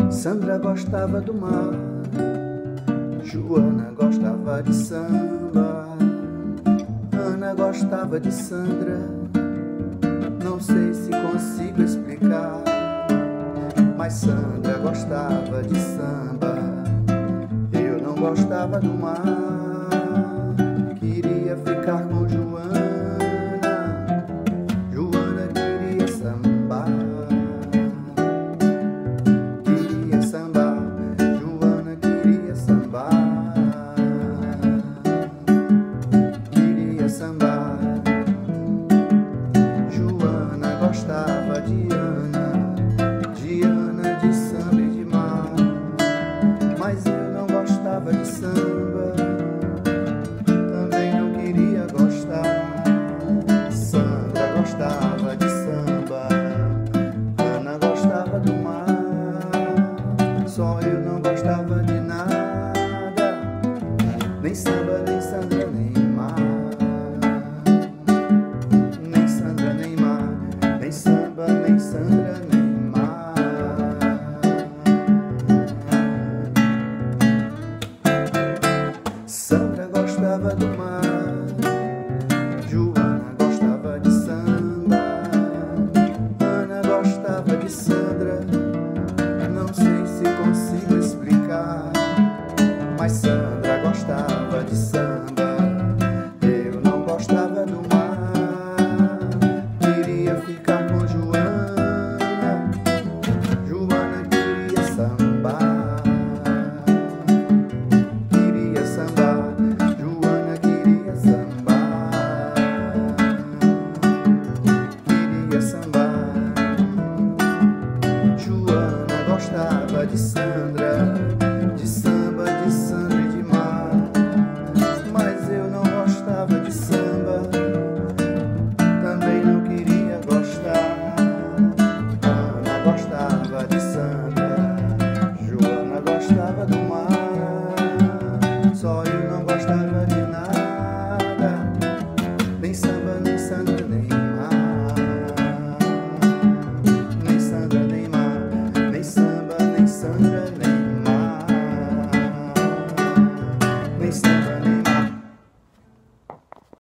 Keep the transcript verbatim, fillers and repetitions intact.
Sandra gostava do mar, Joana gostava de samba, Ana gostava de Sandra. Não sei se consigo explicar, mas Sandra gostava de samba, eu não gostava do mar. Queria ficar com Joana, Joana queria sambar. Queria sambar, Joana queria sambar. Queria sambar. Joana gostava de Ana, de Ana de samba e de mar, mas eu não gostava de samba, também não queria gostar. Sandra gostava de samba, Ana gostava do mar, só eu não gostava de nada, nem samba, nem Sandra, nem mar. Nem Sandra, nem mar, nem samba, nem Sandra, nem mar. Sandra gostava do mar, Joana gostava de samba, Ana gostava de Sandra. Não sei se consigo explicar, mas Sandra gostava de samba, eu não gostava do mar. Queria ficar com Joana, Joana queria sambar. Queria sambar, Joana queria sambar. Queria sambar. Joana gostava de Sandra, de samba, de Sandra e de mar, mas eu não gostava de samba, também não queria gostar. Ana gostava de Sandra, Joana gostava do mar, só eu